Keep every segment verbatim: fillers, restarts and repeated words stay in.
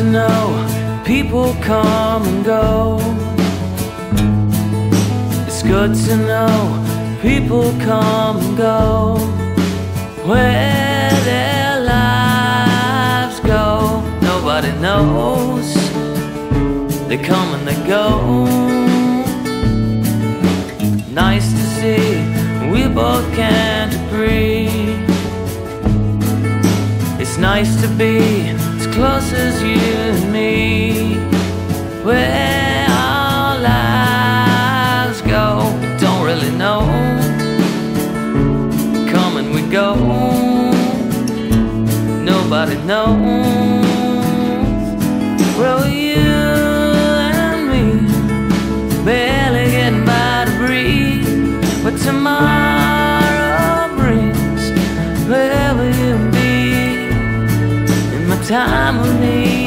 know people come and go. It's good to know people come and go, where their lives go. Nobody knows, they come and they go. Nice to see we both can't agree. It's nice to be as close as you and me, where our lives go. Don't really know, come and we go. Nobody knows. Well, you and me barely getting by to breathe, but tomorrow brings where will you be in my time of need?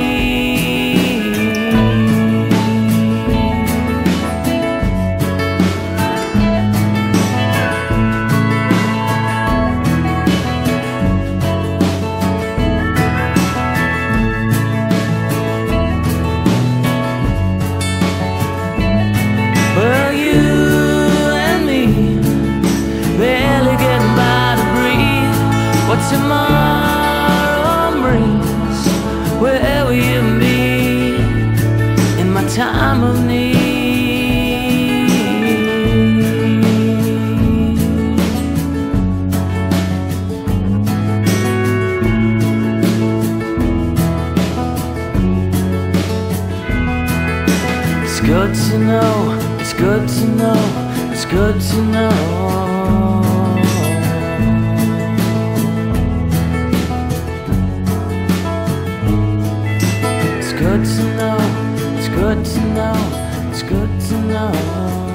Well, you and me barely getting by to breathe, what tomorrow brings, where will you be in my time of need? It's good to know, it's good to know, it's good to know. It's good to know, it's good to know, it's good to know.